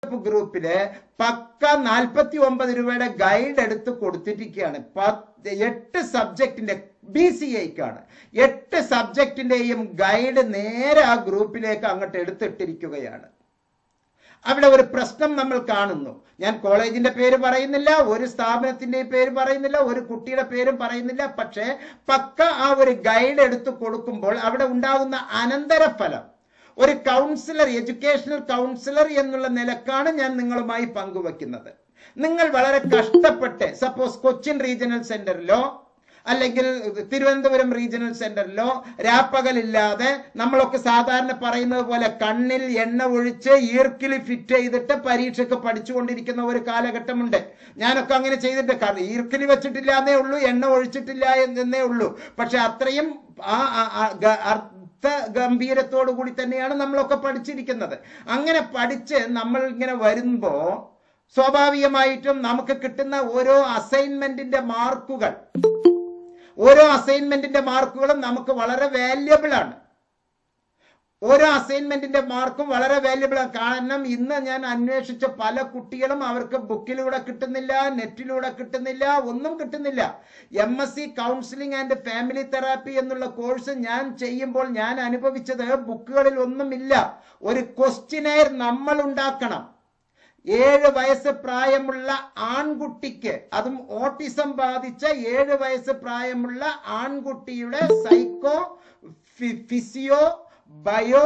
ഗ്രൂപ്പില് പക്ക 49 രൂപയുടെ ഗൈഡ് എടുത്ത് കൊടുത്തിരിക്കുകയാണ്. 8 സബ്ജക്റ്റിന്റെ BCAക്കാണ് 8 സബ്ജക്റ്റിന്റെയും ഗൈഡ് നേരെ ആ ഗ്രൂപ്പിലേക്ക് അങ്ങോട്ട് എടുത്തിട്ടിരിക്കുകയാണ്. അവിടെ ഒരു പ്രശ്നം നമ്മൾ കാണുന്നു. ഞാൻ കോളേജിന്റെ പേര് പറയുന്നില്ല, ഒരു സ്ഥാപനത്തിന്റെ പേര് പറയുന്നില്ല, ഒരു കുട്ടിയുടെ പേരും പറയുന്നില്ല. പക്ഷേ പക്ക ആ ഒരു ഗൈഡ് എടുത്ത് കൊടുക്കുമ്പോൾ അവിടെ ഉണ്ടാകുന്ന അനന്തരഫലം ഒരു കൗൺസിലർ, എഡ്യൂക്കേഷണൽ കൗൺസിലർ എന്നുള്ള നിലക്കാണ് ഞാൻ നിങ്ങളുമായി പങ്കുവെക്കുന്നത്. നിങ്ങൾ വളരെ കഷ്ടപ്പെട്ട് സപ്പോസ് കൊച്ചിൻ റീജിയണൽ സെന്ററിലോ അല്ലെങ്കിൽ തിരുവനന്തപുരം റീജിയണൽ സെന്ററിലോ രാപ്പകലില്ലാതെ നമ്മളൊക്കെ സാധാരണ പറയുന്നത് പോലെ കണ്ണിൽ എണ്ണ ഒഴിച്ച് ഈർക്കിൽ ഫിറ്റ് ചെയ്തിട്ട് പരീക്ഷയ്ക്ക് പഠിച്ചുകൊണ്ടിരിക്കുന്ന ഒരു കാലഘട്ടമുണ്ട്. ഞാനൊക്കെ അങ്ങനെ ചെയ്തിട്ട്, കാരണം ഈർക്കിൽ വെച്ചിട്ടില്ല എന്നേ ഉള്ളൂ, എണ്ണ ഒഴിച്ചിട്ടില്ല എന്നേ ഉള്ളൂ. പക്ഷെ അത്രയും ഗംഭീരത്തോടു കൂടി തന്നെയാണ് നമ്മളൊക്കെ പഠിച്ചിരിക്കുന്നത്. അങ്ങനെ പഠിച്ച് നമ്മൾ ഇങ്ങനെ വരുമ്പോ സ്വാഭാവികമായിട്ടും നമുക്ക് കിട്ടുന്ന ഓരോ അസൈൻമെന്റിന്റെ മാർക്കുകളും നമുക്ക് വളരെ വാല്യബിൾ ആണ്. ഓരോ അസൈൻമെന്റിന്റെ മാർക്കും വളരെ വാല്യബിൾ ആണ്. കാരണം ഇന്ന് ഞാൻ അന്വേഷിച്ച പല കുട്ടികളും അവർക്ക് ബുക്കിലൂടെ കിട്ടുന്നില്ല, നെറ്റിലൂടെ കിട്ടുന്നില്ല, ഒന്നും കിട്ടുന്നില്ല. MSc counselling and family therapy എന്നുള്ള കോഴ്സ് ഞാൻ ചെയ്യുമ്പോൾ ഞാൻ അനുഭവിച്ചത് ബുക്കുകളിൽ ഒന്നുമില്ല. ഒരു ക്വസ്റ്റ്യനെയർ നമ്മൾ ഉണ്ടാക്കണം. 7 വയസ്സ് പ്രായമുള്ള ആൺകുട്ടിക്ക്, അതും ഓട്ടിസം ബാധിച്ച 7 വയസ്സ് പ്രായമുള്ള ആൺകുട്ടിയുടെ സൈക്കോ, ഫിസിയോ, ബയോ,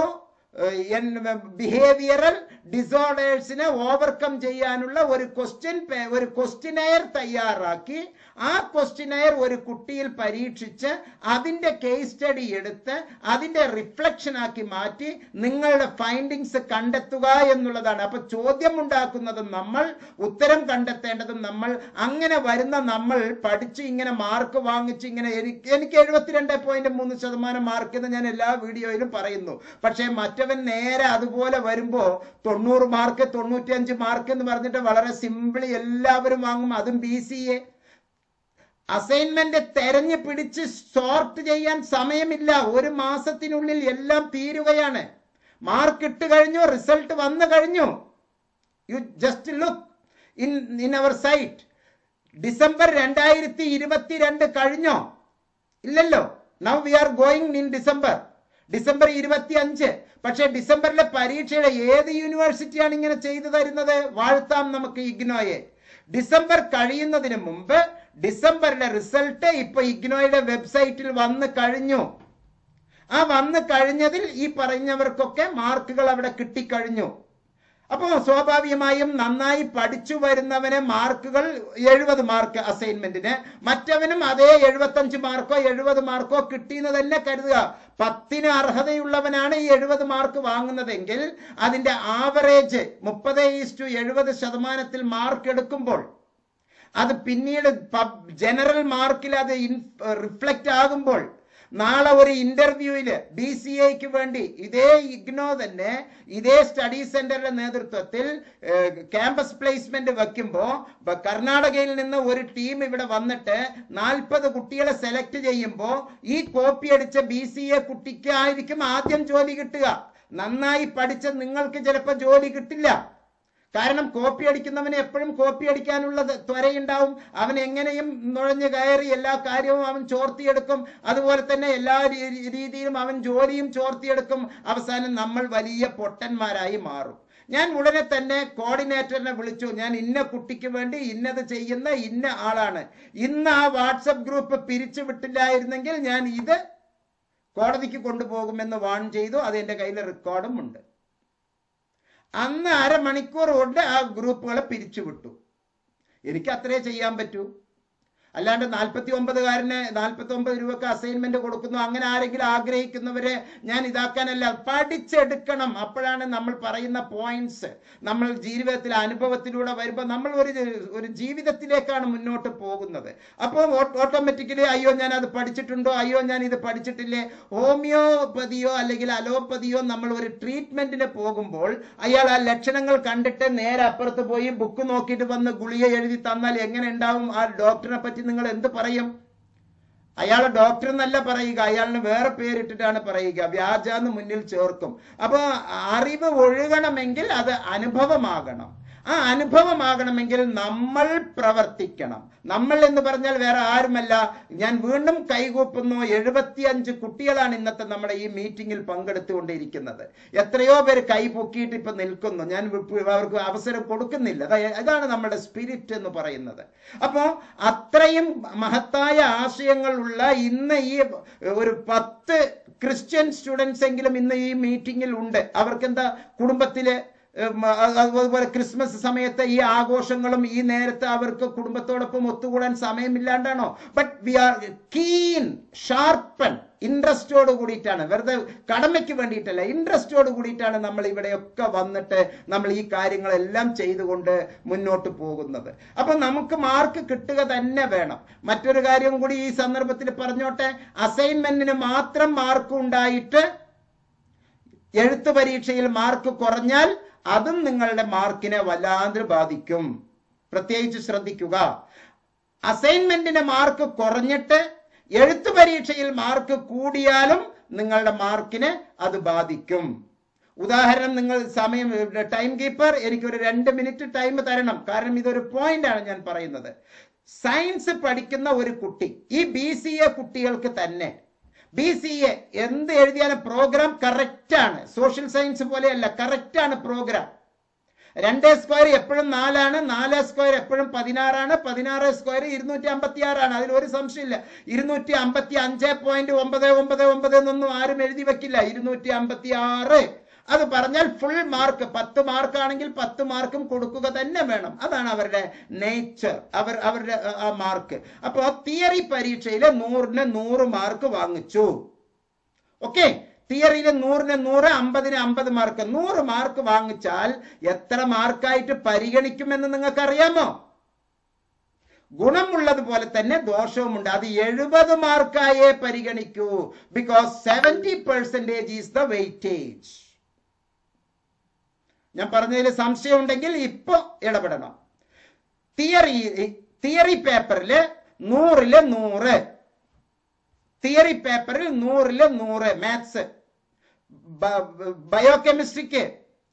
ബിഹേവിയറൽ ഡിസോർഡേഴ്സിനെ ഓവർകം ചെയ്യാനുള്ള ഒരു ക്വസ്റ്റ്യനെയർ തയ്യാറാക്കി ആ ക്വസ്റ്റ്യനെയർ ഒരു കുട്ടിയിൽ പരീക്ഷിച്ച് അതിന്റെ കേസ് സ്റ്റഡി എടുത്ത് അതിന്റെ റിഫ്ലക്ഷൻ ആക്കി മാറ്റി നിങ്ങളുടെ ഫൈൻഡിങ്സ് കണ്ടെത്തുക എന്നുള്ളതാണ്. അപ്പൊ ചോദ്യം ഉണ്ടാക്കുന്നതും നമ്മൾ, ഉത്തരം കണ്ടെത്തേണ്ടതും നമ്മൾ. അങ്ങനെ വരുന്ന നമ്മൾ പഠിച്ച് ഇങ്ങനെ മാർക്ക് വാങ്ങിച്ച് ഇങ്ങനെ എനിക്ക് 72.3% മാർക്ക് എന്ന് ഞാൻ എല്ലാ വീഡിയോയിലും പറയുന്നു. പക്ഷേ മറ്റവൻ നേരെ അതുപോലെ വരുമ്പോ 90 മാർക്ക് 95 മാർക്ക് എന്ന് പറഞ്ഞിട്ട് വളരെ സിമ്പിളി എല്ലാവരും വാങ്ങും. അതും BCA. അസൈൻമെന്റ് തെരഞ്ഞു പിടിച്ച് സോർട്ട് ചെയ്യാൻ സമയമില്ല. ഒരു മാസത്തിനുള്ളിൽ എല്ലാം തീരുകയാണ്. മാർക്ക് ഇട്ട് കഴിഞ്ഞു, റിസൾട്ട് വന്നു കഴിഞ്ഞു. You just look in our site. December 2022 കഴിഞ്ഞോ? ഇല്ലല്ലോ. Now we are going in December 25. പക്ഷെ ഡിസംബറിലെ പരീക്ഷയുടെ ഏത് യൂണിവേഴ്സിറ്റിയാണ് ഇങ്ങനെ ചെയ്തു തരുന്നത്? വാഴ്ത്താം നമുക്ക് ഇഗ്നോയെ. ഡിസംബർ കഴിയുന്നതിന് മുമ്പ് ഡിസംബറിലെ റിസൾട്ട് ഇപ്പൊ ഇഗ്നോയുടെ വെബ്സൈറ്റിൽ വന്നു കഴിഞ്ഞു. ആ വന്നു കഴിഞ്ഞതിൽ ഈ പറഞ്ഞവർക്കൊക്കെ മാർക്കുകൾ അവിടെ കിട്ടിക്കഴിഞ്ഞു. അപ്പോ സ്വാഭാവികമായും നന്നായി പഠിച്ചു വരുന്നവന് മാർക്കുകൾ 70 മാർക്ക് അസൈൻമെന്റിന്, മറ്റവനും അതേ 75 മാർക്കോ 70 മാർക്കോ കിട്ടിയെന്ന് തന്നെ കരുതുക. 10ന് അർഹതയുള്ളവനാണ് ഈ 70 മാർക്ക് വാങ്ങുന്നതെങ്കിൽ അതിന്റെ ആവറേജ് 30:70% മാർക്ക് എടുക്കുമ്പോൾ അത് പിന്നീട് ജനറൽ മാർക്കിൽ അത് റിഫ്ലക്റ്റ് ആകുമ്പോൾ നാളെ ഒരു ഇന്റർവ്യൂവില് BCAക്ക് വേണ്ടി ഇതേ ഇഗ്നോ തന്നെ ഇതേ സ്റ്റഡി സെന്ററിന്റെ നേതൃത്വത്തിൽ ക്യാമ്പസ് പ്ലേസ്മെന്റ് വെക്കുമ്പോ കർണാടകയിൽ നിന്ന് ഒരു ടീം ഇവിടെ വന്നിട്ട് 40 കുട്ടികളെ സെലക്ട് ചെയ്യുമ്പോ ഈ കോപ്പി അടിച്ച BCA കുട്ടിക്ക് ആയിരിക്കും ആദ്യം ജോലി കിട്ടുക. നന്നായി പഠിച്ച നിങ്ങൾക്ക് ചിലപ്പോൾ ജോലി കിട്ടില്ല. കാരണം കോപ്പി അടിക്കുന്നവന് എപ്പോഴും കോപ്പി അടിക്കാനുള്ള ത്വരയുണ്ടാവും. അവൻ എങ്ങനെയും നുഴഞ്ഞു കയറി എല്ലാ കാര്യവും അവൻ ചോർത്തിയെടുക്കും. അതുപോലെ തന്നെ എല്ലാ രീതിയിലും അവൻ ജോലിയും ചോർത്തിയെടുക്കും. അവസാനം നമ്മൾ വലിയ പൊട്ടന്മാരായി മാറും. ഞാൻ ഉടനെ തന്നെ കോർഡിനേറ്ററിനെ വിളിച്ചു. ഞാൻ ഇന്ന കുട്ടിക്ക് വേണ്ടി ഇന്നത് ചെയ്യുന്ന ഇന്ന ആളാണ്. ഇന്ന് ആ വാട്സപ്പ് ഗ്രൂപ്പ് പിരിച്ചു വിട്ടില്ലായിരുന്നെങ്കിൽ ഞാൻ ഇത് കോടതിക്ക് കൊണ്ടുപോകുമെന്ന് വാൺ ചെയ്തു. അത് എൻ്റെ കയ്യിൽ റെക്കോർഡും ഉണ്ട്. അന്ന് 1/2 മണിക്കൂർ കൊണ്ട് ആ ഗ്രൂപ്പുകളെ പിരിച്ചുവിട്ടു. എനിക്ക് അത്രേ ചെയ്യാൻ പറ്റൂ. അല്ലാണ്ട് 49കാരന് 49 രൂപക്ക് അസൈൻമെന്റ് കൊടുക്കുന്നു അങ്ങനെ ആരെങ്കിലും ആഗ്രഹിക്കുന്നവരെ ഞാൻ ഇതാക്കാനല്ല. പഠിച്ചെടുക്കണം. അപ്പോഴാണ് നമ്മൾ പറയുന്ന പോയിന്റ്സ് നമ്മൾ ജീവിതത്തിലെ അനുഭവത്തിലൂടെ വരുമ്പോൾ നമ്മൾ ഒരു ജീവിതത്തിലേക്കാണ് മുന്നോട്ട് പോകുന്നത്. അപ്പോൾ ഓട്ടോമാറ്റിക്കലി അയ്യോ ഞാൻ അത് പഠിച്ചിട്ടുണ്ടോ, അയ്യോ ഞാൻ ഇത് പഠിച്ചിട്ടില്ലേ. ഹോമിയോപ്പതിയോ അല്ലെങ്കിൽ അലോപ്പതിയോ നമ്മൾ ഒരു ട്രീറ്റ്മെന്റിന് പോകുമ്പോൾ അയാൾ ആ ലക്ഷണങ്ങൾ കണ്ടിട്ട് നേരെ അപ്പുറത്ത് പോയി ബുക്ക് നോക്കിയിട്ട് വന്ന് ഗുളിക എഴുതി തന്നാൽ എങ്ങനെ ഉണ്ടാവും? ആ ഡോക്ടറിനെ പറ്റി നിങ്ങൾ എന്ത് പറയും? അയാളെ ഡോക്ടർ എന്നല്ല പറയുക, അയാളിന് വേറെ പേരിട്ടിട്ടാണ് പറയുക, വ്യാജാന്ന് മുന്നിൽ ചേർക്കും. അപ്പൊ അറിവ് ഒഴുകണമെങ്കിൽ അത് അനുഭവമാകണം. ആ അനുഭവമാകണമെങ്കിൽ നമ്മൾ പ്രവർത്തിക്കണം. നമ്മൾ എന്ന് പറഞ്ഞാൽ വേറെ ആരുമല്ല. ഞാൻ വീണ്ടും കൈകൂപ്പുന്നു, 75 കുട്ടികളാണ് ഇന്നത്തെ നമ്മുടെ ഈ മീറ്റിംഗിൽ പങ്കെടുത്തുകൊണ്ടിരിക്കുന്നത്. എത്രയോ പേര് കൈ പൊക്കിയിട്ട് ഇപ്പൊ നിൽക്കുന്നു. ഞാൻ അവർക്ക് അവസരം കൊടുക്കുന്നില്ല. അതാണ് നമ്മുടെ സ്പിരിറ്റ് എന്ന് പറയുന്നത്. അപ്പോ അത്രയും മഹത്തായ ആശയങ്ങളുള്ള ഇന്ന് ഈ ഒരു 10 ക്രിസ്ത്യൻ സ്റ്റുഡൻസ് എങ്കിലും ഇന്ന് ഈ മീറ്റിംഗിൽ ഉണ്ട്. അവർക്കെന്താ കുടുംബത്തില് അതുപോലെ ക്രിസ്മസ് സമയത്ത് ഈ ആഘോഷങ്ങളും ഈ നേരത്തെ അവർക്ക് കുടുംബത്തോടൊപ്പം ഒത്തുകൂടാൻ സമയമില്ലാണ്ടാണോ? But we are keen, sharpen, ഇൻട്രസ്റ്റോട് കൂടിയിട്ടാണ്, വെറുതെ കടമയ്ക്ക് വേണ്ടിയിട്ടല്ല, ഇൻട്രസ്റ്റോട് കൂടിയിട്ടാണ് നമ്മൾ ഇവിടെയൊക്കെ വന്നിട്ട് നമ്മൾ ഈ കാര്യങ്ങളെല്ലാം ചെയ്തുകൊണ്ട് മുന്നോട്ട് പോകുന്നത്. അപ്പൊ നമുക്ക് മാർക്ക് കിട്ടുക തന്നെ വേണം. മറ്റൊരു കാര്യം കൂടി ഈ സന്ദർഭത്തിൽ പറഞ്ഞോട്ടെ. അസൈൻമെന്റിന് മാത്രം മാർക്ക് ഉണ്ടായിട്ട് എഴുത്ത് പരീക്ഷയിൽ മാർക്ക് കുറഞ്ഞാൽ അതും നിങ്ങളുടെ മാർക്കിനെ വല്ലാതെ ബാധിക്കും. പ്രത്യേകിച്ച് ശ്രദ്ധിക്കുക. അസൈൻമെന്റിന് മാർക്ക് കുറഞ്ഞിട്ട് എഴുത്ത് പരീക്ഷയിൽ മാർക്ക് കൂടിയാലും നിങ്ങളുടെ മാർക്കിനെ അത് ബാധിക്കും. ഉദാഹരണം, നിങ്ങൾ സമയം, ടൈം കീപ്പർ എനിക്കൊരു 2 മിനിറ്റ് ടൈം തരണം, കാരണം ഇതൊരു പോയിന്റ് ആണ് ഞാൻ പറയുന്നത്. സയൻസ് പഠിക്കുന്ന ഒരു കുട്ടി, ഈ BCA കുട്ടികൾക്ക് തന്നെ BCA എന്ത് എഴുതിയാലും പ്രോഗ്രാം കറക്റ്റ് ആണ്. സോഷ്യൽ സയൻസ് പോലെയല്ല, കറക്റ്റ് ആണ് പ്രോഗ്രാം. 2 സ്ക്വയർ എപ്പോഴും 4 ആണ്, 4 സ്ക്വയർ എപ്പോഴും 16 ആണ്, 16 സ്ക്വയർ 256 ആണ്. അതിൽ ഒരു സംശയമില്ല. 255.999 എന്നൊന്നും ആരും എഴുതി വെക്കില്ല. 256 അത് പറഞ്ഞാൽ ഫുൾ മാർക്ക്. 10 മാർക്കാണെങ്കിൽ 10 മാർക്കും കൊടുക്കുക തന്നെ വേണം. അതാണ് അവരുടെ നേച്ചർ, അവരുടെ ആ മാർക്ക്. അപ്പോ തിയറി പരീക്ഷയില് 100-ന് 100 മാർക്ക് വാങ്ങിച്ചു. ഓക്കെ, തിയറിയില് 100-ന് 100, 50-ന് 50 മാർക്ക്. 100 മാർക്ക് വാങ്ങിച്ചാൽ എത്ര മാർക്കായിട്ട് പരിഗണിക്കുമെന്ന് നിങ്ങൾക്ക് അറിയാമോ? ഗുണമുള്ളതുപോലെ തന്നെ ദോഷവുമുണ്ട്. അത് 70 മാർക്കായേ പരിഗണിക്കൂ. Because 70% is the weightage. ഞാൻ പറഞ്ഞതിൽ സംശയം ഉണ്ടെങ്കിൽ ഇപ്പൊ ഇടപെടണം. തിയറി പേപ്പറിൽ 100-ല് 100, തിയറി പേപ്പറിൽ 100-ല് 100 മാത്സ്. ബയോകെമിസ്ട്രിക്ക്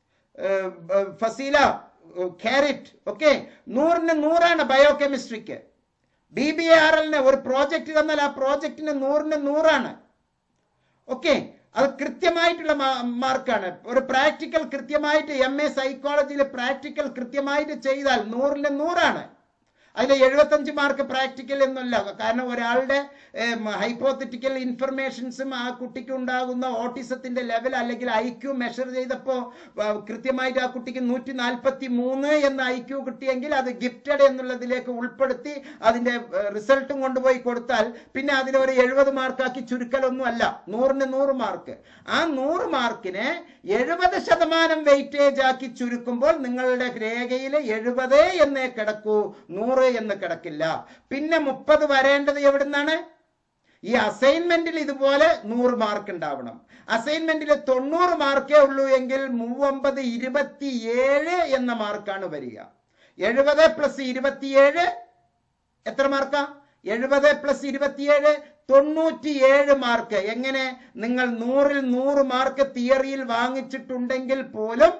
ഫസീല, കാരറ്റ്, ഓക്കെ, 100-ന് 100 ബയോകെമിസ്ട്രിക്ക്. BBARL-ന് ഒരു പ്രോജക്റ്റ് തന്നാൽ ആ പ്രോജക്റ്റിന് 100-ന് 100. ഓക്കെ, അത് കൃത്യമായിട്ടുള്ള മാർക്കാണ്. ഒരു പ്രാക്ടിക്കൽ കൃത്യമായിട്ട് MA സൈക്കോളജിയിലെ പ്രാക്ടിക്കൽ കൃത്യമായിട്ട് ചെയ്താൽ 100-ന് 100. അതിൽ 75 മാർക്ക് പ്രാക്ടിക്കൽ എന്നല്ല. കാരണം ഒരാളുടെ ഹൈപ്പോത്തറ്റിക്കൽ ഇൻഫർമേഷൻസും ആ കുട്ടിക്ക് ഉണ്ടാകുന്ന ഓട്ടിസത്തിന്റെ ലെവൽ അല്ലെങ്കിൽ IQ മെഷർ ചെയ്തപ്പോൾ കൃത്യമായിട്ട് ആ കുട്ടിക്ക് 143 എന്ന IQ കിട്ടിയെങ്കിൽ അത് ഗിഫ്റ്റഡ് എന്നുള്ളതിലേക്ക് ഉൾപ്പെടുത്തി അതിന്റെ റിസൾട്ടും കൊണ്ടുപോയി കൊടുത്താൽ പിന്നെ അതിനെ ഒരു 70 മാർക്കാക്കി ചുരുക്കലൊന്നും അല്ല. 100-ന് 100 മാർക്ക്. ആ 100 മാർക്കിനെ 70% വെയിറ്റേജ് ആക്കി ചുരുക്കുമ്പോൾ നിങ്ങളുടെ രേഖയിൽ 70 എന്നേ കിടക്കൂ, 100 എന്ന് കിടക്കില്ല. പിന്നെ 30 വരേണ്ടത് എവിടുന്നാണ്? ഈ അസൈൻമെന്റിൽ ഇതുപോലെ 100 മാർക്ക് ഉണ്ടാവണം. അസൈൻമെന്റിൽ 90 മാർക്കേ ഉള്ളൂ എങ്കിൽ 39, 27 എന്ന മാർക്കാണ് വരിക. 70 + 27 എത്ര മാർക്കാ? 70 + 27 97 മാർക്ക്. എങ്ങനെ? നിങ്ങൾ 100-ൽ 100 മാർക്ക് തിയറിയിൽ വാങ്ങിച്ചിട്ടുണ്ടെങ്കിൽ പോലും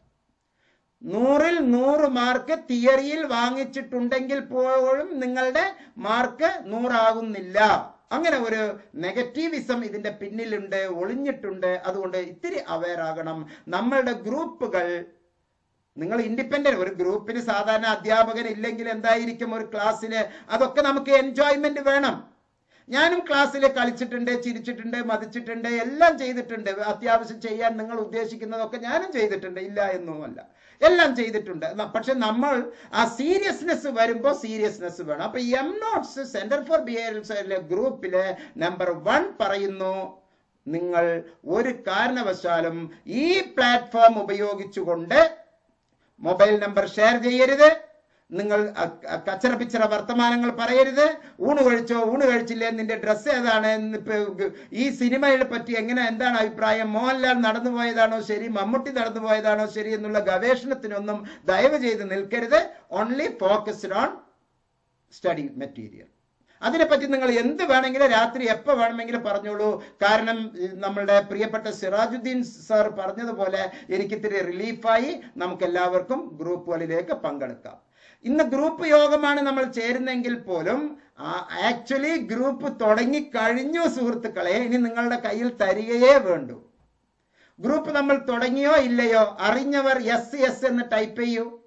100-ൽ 100 മാർക്ക് തിയറിയിൽ വാങ്ങിച്ചിട്ടുണ്ടെങ്കിൽ പോലും നിങ്ങളുടെ മാർക്ക് 100 ആകുന്നില്ല. അങ്ങനെ ഒരു നെഗറ്റീവിസം ഇതിന്റെ പിന്നിലുണ്ട്, ഒളിഞ്ഞിട്ടുണ്ട്. അതുകൊണ്ട് ഇത്തിരി അവെയർ ആകണം. നമ്മളുടെ ഗ്രൂപ്പുകൾ, നിങ്ങൾ ഇൻഡിപെൻഡന്റ്, ഒരു ഗ്രൂപ്പിന് സാധാരണ അധ്യാപകൻ ഇല്ലെങ്കിൽ എന്തായിരിക്കും ഒരു ക്ലാസ്സില്? അതൊക്കെ നമുക്ക് എൻജോയ്മെന്റ് വേണം. ഞാനും ക്ലാസ്സിൽ കളിച്ചിട്ടുണ്ട്, ചിരിച്ചിട്ടുണ്ട്, മതിച്ചിട്ടുണ്ട്, എല്ലാം ചെയ്തിട്ടുണ്ട്. അത്യാവശ്യം ചെയ്യാൻ നിങ്ങൾ ഉദ്ദേശിക്കുന്നതൊക്കെ ഞാനും ചെയ്തിട്ടുണ്ട്, ഇല്ല എന്നുമല്ല, എല്ലാം ചെയ്തിട്ടുണ്ട്. പക്ഷെ നമ്മൾ ആ സീരിയസ്നെസ് വരുമ്പോൾ സീരിയസ്നെസ് വേണം. അപ്പൊ MNOTS സെന്റർ ഫോർ ബിഹേവിയറൽ ഗ്രൂപ്പിലെ നമ്പർ 1 പറയുന്നു, നിങ്ങൾ ഒരു കാരണവശാലും ഈ പ്ലാറ്റ്ഫോം ഉപയോഗിച്ചുകൊണ്ട് മൊബൈൽ നമ്പർ ഷെയർ ചെയ്യരുത്. നിങ്ങൾ കച്ചറ പിച്ചറ വർത്തമാനങ്ങൾ പറയരുത്. ഊണ് കഴിച്ചോ, ഊണ് കഴിച്ചില്ലേ, നിന്റെ ഡ്രസ്സ് ഏതാണ്, ഈ സിനിമയെ പറ്റി എന്താണ് അഭിപ്രായം, മോഹൻലാൽ നടന്നു പോയതാണോ ശരി, മമ്മൂട്ടി നടന്നു പോയതാണോ ശരി എന്നുള്ള ഗവേഷണത്തിനൊന്നും ദയവ് ചെയ്ത് നിൽക്കരുത്. Only focused on study material. അതിനെപ്പറ്റി നിങ്ങൾ എന്ത് വേണമെങ്കിലും രാത്രി എപ്പോൾ വേണമെങ്കിലും പറഞ്ഞോളൂ. കാരണം നമ്മളുടെ പ്രിയപ്പെട്ട സിറാജുദ്ദീൻ സാർ പറഞ്ഞതുപോലെ എനിക്കിത്തിരി റിലീഫായി. നമുക്ക് എല്ലാവർക്കും ഗ്രൂപ്പുകളിലേക്ക് പങ്കെടുക്കാം. ഇന്ന് ഗ്രൂപ്പ് യോഗമാണ് നമ്മൾ ചേരുന്നെങ്കിൽ പോലും ആക്ച്വലി ഗ്രൂപ്പ് തുടങ്ങിക്കഴിഞ്ഞു സുഹൃത്തുക്കളെ. ഇനി നിങ്ങളുടെ കയ്യിൽ തരികയേ വേണ്ടു. ഗ്രൂപ്പ് നമ്മൾ തുടങ്ങിയോ ഇല്ലയോ? അറിഞ്ഞവർ യെസ് യെസ് എന്ന് ടൈപ്പ് ചെയ്യൂ.